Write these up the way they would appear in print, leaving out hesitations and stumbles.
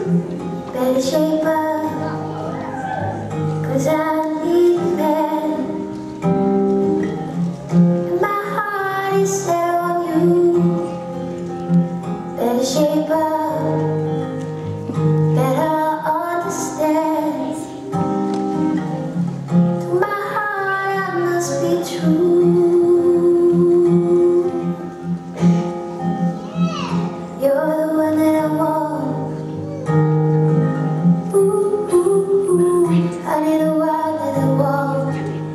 better shape up, 'cause I need that. And my heart is set on you. Better shape up, better understand. To my heart I must be true. You're the one that I want. Ooh, ooh, ooh. I need a while that I want.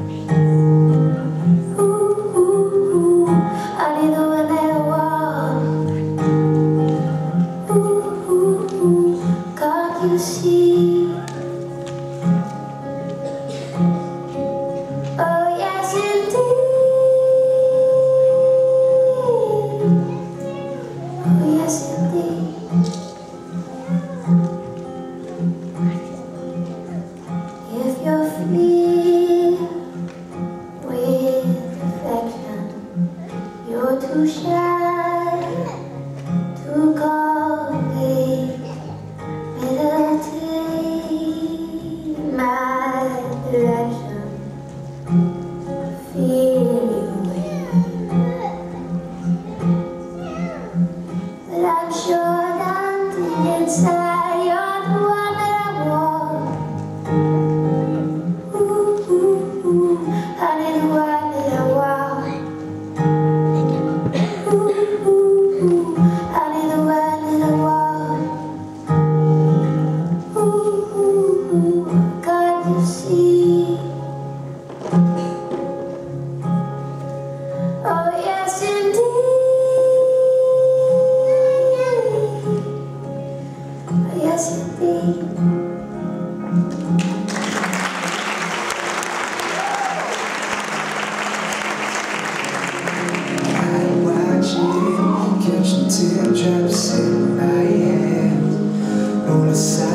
Ooh, ooh, ooh. I need the one that I want. Ooh, ooh, ooh. God, you see. Oh yes indeed. Oh yes indeed. If you're filled with affection, you're too shy to convey meditate my direction. Feel your way, but I'm sure that deep inside you're the one that I want. Ooh, ooh, ooh. I need the one that I want. Ooh, ooh, ooh. I need the one that I want. Ooh, ooh, ooh. God, you see. Oh yes indeed. Oh yes indeed. Watching, catching teardrops in my hand. On the side.